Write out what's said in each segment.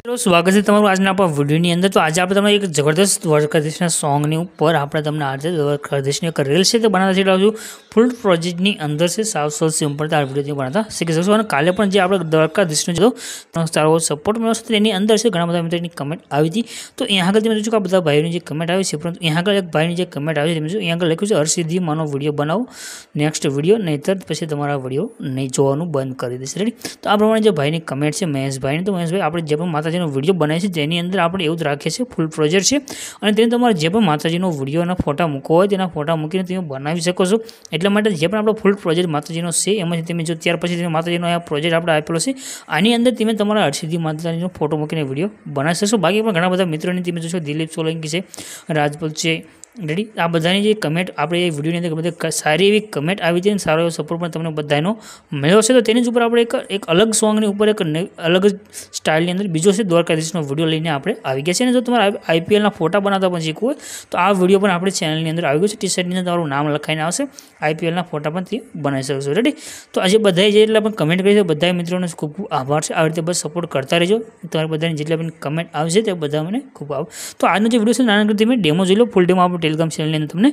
तो स्वागत है तमारू आज विडियोनी अंदर। तो आज आप तमने एक जबरदस्त द्वारकाधीशना सॉन्गनी ऊपर आपणे तमने आज द्वारकाधीशनी एक रील छे ते बनावता शीखवाडुं छुं। फूल प्रोजेक्टनी अंदर से साव सिंपल आ विडियो बनाता शीखी शकशो। अने काले पण जे आपणे द्वारकाधीशनो जो सारो सपोर्ट मळ्यो छे तेनी अंदर से घणा बधा मित्रोनी कमेंट आवी हती। तो अहींया आगळ तमे जोशो के आ बधा भाईओनी जे कमेंट आवी छे, परंतु अहींया आगळ एक भाईनी जे कमेंट आवी छे तेम अहींया आगळ लख्युं छे हरसिद्धि मानो विडियो बनावो नेक्स्ट विडियो, नहींतर पछी तमारा विडियो नहीं जोवानुं बंद करी देशे। रेडी। तो आ प्रमाणे जे भाईनी कमेंट छे महेश भाईनी, तो महेश भाई आपणे जे पण माताजीनो विडियो बनावी छे तेनी अंदर आपणे एवुं ज राखीए छीए फूल प्रोजेक्ट छे अने तेने तमारे जे पण माताजीनो विडियोना फोटा मूकवा होय तेना फोटा मूकीने तमे बनावी शको छो। એટલા માટે જે પણ આપણો ફૂલ પ્રોજેક્ટ માતાજીનો છે એમાંથી તમે જો ત્યાર પછી તમે માતાજીનો આ પ્રોજેક્ટ આપણે આપેલો છે આની અંદર તમે તમારા હરસિદ્ધિ માતાજીનો ફોટો મૂકીને વિડીયો બનાવી શકશો। બાકી પણ ઘણા બધા મિત્રોની તમે જોશો દિલીપ સોલંકી છે, રાજપૂત છે, रेडी। आ बधानी जे कमेंट आपणे विडियोनी अंदर बधा सारी एवी कमेंट आवी छे, सारो एवो सपोर्ट पण तमने बधानो मळ्यो छे। तो तेनी ज उपर आपणे एक अलग सॉन्गनी उपर एक अलग स्टाइलनी अंदर बीजो छे द्वारकाधीशनो विडियो लईने आपणे आवी गया छे। अने जो तमारे आईपीएल ना फोटा बनावता पण शीखवुं होय तो आ विडियो पण आपणे चेनलनी अंदर आवी गयो छे। टी-शर्टनी अंदर तमारुं नाम लखाईने आवशे, आईपीएल ना फोटा पण ते बनावी शकशो। रेडी। तो आज बधाए जे એટલા પણ कमेंट करी छे बधाए मित्रोनो खूब खूब आभार छे। आ रीते बस सपोर्ट करता रहेजो। तमारे बधानी जेटला पण कमेंट आवशे ते बधा मने खूब आभार। तो आजनो जे विडियो छे नाना करती मैं डेमो जोई लो। फूल डेमो आपणे टेलिग्राम चेनल ने तमने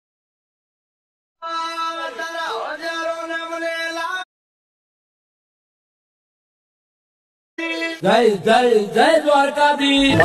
जय जय जय द्वारकाधीश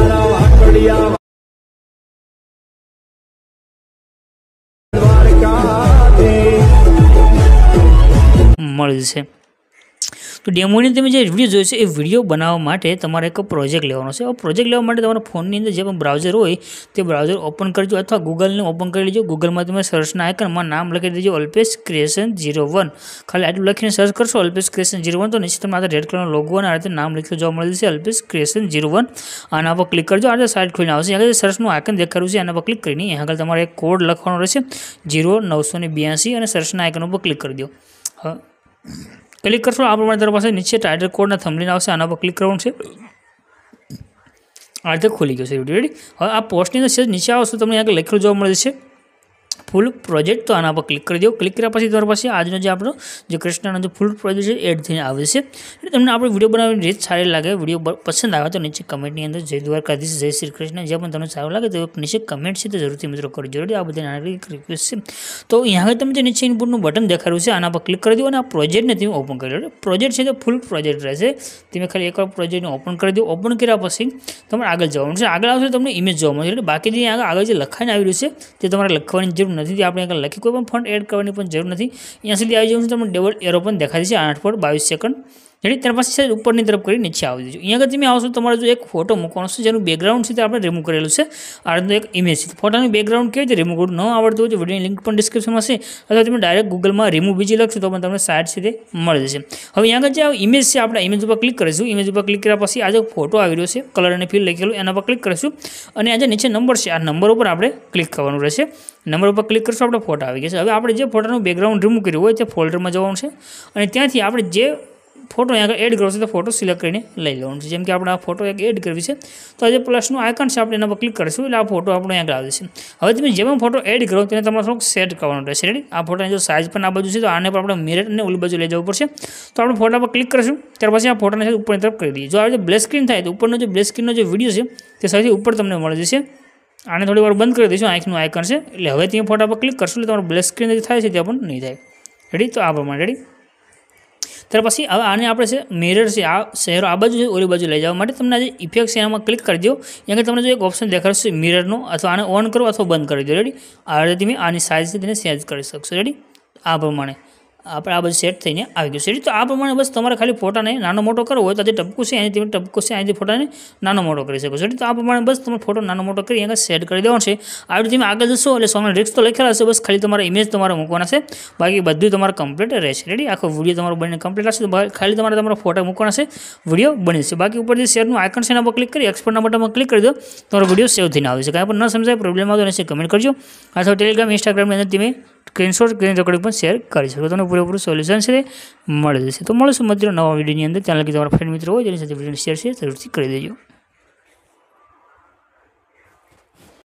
मळी जशे। तो डेमोनी तमे जे विडियो जोयो छे ए विडियो बनाववा माटे तमारे एक प्रोजेक्ट लेवानो छे। प्रोजेक्ट लेवा माटे तमारा फोननी अंदर जे पण ब्राउजर होय ते ब्राउजर ओपन करजो अथवा गूगलने ओपन करी लेजो। गूगलमां तमे सर्चना आइकનમાં नाम लखी देजो अल्पेश क्रिएशन 01। खाली आटલું લખીને સર્ચ કરશો અલ્પેશ ક્રિએશન 01 તો નીચે તમને આ રેડ કલરનો લોગો અને આ રીતે નામ લખેલું જોવા મળી જશે અલ્પેશ ક્રિએશન 01। આના પર ક્લિક કરજો। આ સાઇટ ખોલીને આવશે। આગળ સર્ચનું આઇકન દેખાડ્યું છે આના પર ક્લિક કરીને આગળ તમારે એક કોડ લખવાનો રહેશે 0982 અને સર્ચના આઇકન ઉપર ક્લિક કરી દો। क्लिक करशो आ प्रमाणे तरफ पास नीचे टाइटल कोड थंबनेल आवशे, आना पर क्लिक करवानुं छे। आ रीते खुली गयो छे विडियो। रेडी। हवे आ पोस्टनी अंदर नीचे आवशो तमने आगे लखेलुं जोवा मळे छे फूल प्रोजेक्ट। तो आना पर क्लिक कर दो। क्लिक कर्या पछी तमारी पासे आजनो जे आपणो जे कृष्णनो जो फूल प्रोजेक्ट छे एड थईने आवे छे। એટલે તમને આપણો વિડિયો બનાવવાની રીત સારી લાગે, વિડિયો પસંદ આવે તો નીચે કમેન્ટની અંદર જય દ્વારકાધીશ, જય શ્રી કૃષ્ણ જે પણ તમને સારું લાગે તો નીચે કમેન્ટ છે તો જરૂરથી મિત્રો કરજો। રેડી। આ બધી નાની રિક્વેસ્ટ છે। તો અહીંયા હવે તમે જે નીચે ઇનપુટનું બટન દેખાડ્યું છે આના પર ક્લિક કરી દો અને આ પ્રોજેક્ટને તમે ઓપન કરી લો। પ્રોજેક્ટ છે તો ફૂલ પ્રોજેક્ટ રહેશે। તમે ખાલી એકવાર પ્રોજેક્ટને ઓપન કરી દો। ઓપન કર્યા પછી તમારે આગળ જવાનું છે। આગળ આવશે તમને ઇમેજ જોવા મળશે। એટલે બાકી જે આગળ જે લખાઈને આવી રહ્યું છે તે તમારે લખવાની જરૂર નથી। આપણે આગળ लखी कोई फॉन्ट एड करने की जरूर नहीं। यहाँ सुधी आई जाऊँ तो डबल एरो पर देखा दीजिए 8:22 सेकंड। जेडी त्यार पाछे ऊपर की तरफ कर नीचे आवी दीजिए। अहीं आगे आवशो तमारे जो एक फोटो मूकवानो छे जेनुं बेकग्राउंड छे ते आपणे रिमूव करेलुं छे। आ रीतनो एक इमेज छे। फोटानुं बेकग्राउंड केवी रीते रिमूव करवुं न आवडतुं होय तो विडियोनी लिंक पण डिस्क्रिप्शन में छे अथवा तमे डायरेक्ट गूगल में रिमूव बीजी लखशो तो पण तमने साइट छे ते मळी जशे। हवे अहीं आगे जे इमेज छे आपणे इमेज पर क्लिक करीशुं। इमेज पर क्लिक कर्या पछी आ जो फोटो आवी रह्यो छे कलर अने फील लखेलुं एना पर क्लिक करीशुं अने आ जे नीचे नंबर छे आ नंबर पर आपणे क्लिक करवानुं रहेशे। नंबर पर क्लिक करशो आपणे फोटो आवी गया छे। हवे आपणे जे फोटानुं बेकग्राउंड रिमूव कर्युं होय ते फोल्डर में जवानुं छे अने त्यांथी आपणे जे फोटो यहाँ एड करो तो फोटो सिलेक्ट कर लई लेवानुं छे। जेम के आपणे आ फोटो एक एड करवी छे तो आज प्लसनुं आइकन छे आपणे एना पर क्लिक करीशुं એટલે આ फोटो आपणे આગળ આવી જશે। હવે તમે જે પણ फोटो एड करो તેને તમારે થોડુંક સેટ કરવાનું રહેશે। રેડી। આ फोटोની जो साइज પણ આ बाजू છે તો આને પર આપણે મિરર ને ઓલી બાજુ લઈ જવું પડશે। તો આપણે फोटो पर क्लिक કરીશું ત્યાર પછી આ फोटोને ઉપરની તરફ કરી દઈએ। જો આ જે બ્લેક સ્ક્રીન થાય તો ઉપરનો જે બ્લેક સ્ક્રીનનો જે વિડિયો છે તે સૌથી ઉપર તમને મળી જશે। આને થોડી વાર બંધ કરી દઈશું। આંખનું આઇકન છે એટલે હવે તમે फोटो पर क्लिक કરશો એટલે તમારો બ્લેક સ્ક્રીન જે થાય છે તે પણ નહીં થાય। રેડી। તો આ પ્રમાણે રેડી। त्यार पछी हवे आने आपणे छे मिरर छे आ शहेरो आ बाजू ओली बाजू लई जवा माटे तमने जे इफेक्ट छे एमां क्लिक कर दो। यहाँ तमने जो एक ऑप्शन देखाडशे मिररनो अथवा आने ऑन करो अथवा बंद कर दो। रेडी। आ रीते तमे आनी साइज छे तेने चेन्ज करी शकशो। रेडी। आ प्रमाणे આપણે આ બધું સેટ થઈને આવી ગયું છે। તો આ પ્રમાણે બસ તમારે ખાલી ફોટાને નાનો મોટો કરવો હોય તો જે ટપકું છે અહીંથી ટપકું છે અહીંથી ફોટાને નાનો મોટો કરી શકો છો। તો આ પ્રમાણે બસ તમે ફોટો નાનો મોટો કરી અહીંયા સેટ કરી દેવાનો છે। આ રીતે તમે આગળ જશો એટલે સોંગના લિરિક્સ તો લખેલા હશે, બસ ખાલી તમારા ઇમેજ તમારે મૂકવાના છે, બાકી બધું તમારે કમ્પ્લીટ રહેશે। રેડી। આખો વિડીયો તમારો બનીને કમ્પ્લીટ હશે તો ખાલી તમારા ફોટા મૂકવાના છે, વિડીયો બની જશે। બાકી ઉપર જે શેરનું આઇકન છે એના પર ક્લિક કરી એક્સપોર્ટના બટનમાં ક્લિક કરી દો, તમારો વિડીયો સેવ થઈને આવે છે। કાંઈ પણ ન સમજાય પ્રોબ્લેમ આવતો નથી કમેન્ટ કરજો અથવા ટેલિગ્રામ ઇન્સ્ટાગ્રામની અંદર તમે स्क्रीनशॉट स्क्रीन रेकॉर्डिंग पर शेर कर सको। तो पूरेपूर सोल्यूशन से मळी जशे। तो मळीशुं मित्रों नवा विडियोनी अंदर। चैनल के तमारा फ्रेंड मित्र होय जेनी साथे विडियो शेर जरूरथी करी देजो।